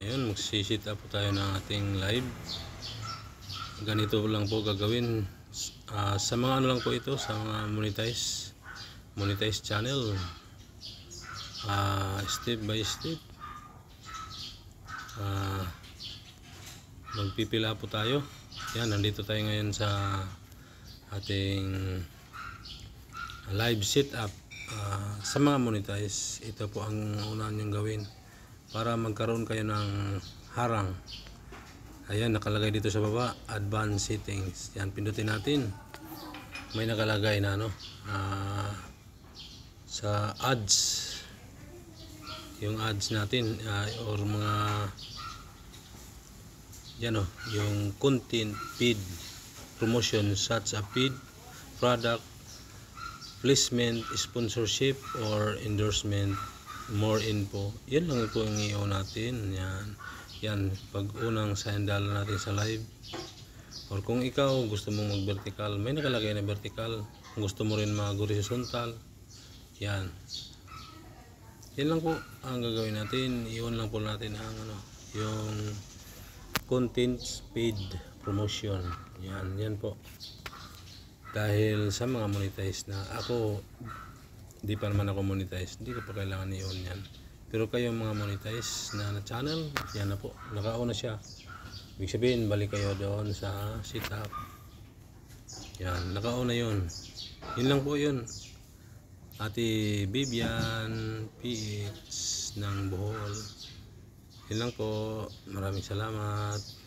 Ngayon magsisit up po tayo ng ating live. Ganito lang po gagawin. Sa mga ano lang po ito, sa mga monetize channel. Step by step. Magpipila po tayo. Yan, nandito tayo ngayon sa ating live setup. Sa mga monetize, ito po ang unahan nyong gawin para magkaroon kayo ng harang. Ayan, nakalagay dito sa baba, advanced settings. Yan, pindutin natin. May nakalagay na sa ads, yung ads natin, or mga yan yung content, feed, promotion such as feed, product, placement, sponsorship, or endorsement, more info. Yan lang po yung i-on natin. Yan, pag unang $1 natin sa live. Or kung ikaw gusto mong mag-vertical, may nakalagay na vertical. Kung gusto mo rin mag-horizontal, yan. Yan lang po ang gagawin natin. I-on lang po natin ang yung content, feed, promotion. Yan po. Dahil sa mga monetize na ako, di pa naman ako monetize, hindi ko pa kailangan i-on yan. Pero kayo mga monetize na channel, yan na po, naka-on na siya. Ibig sabihin, balik kayo doon sa setup. Yan, naka-on na yun. Yun lang po yun. Ate Vivian PH ng Bohol. Yun lang po. Maraming salamat.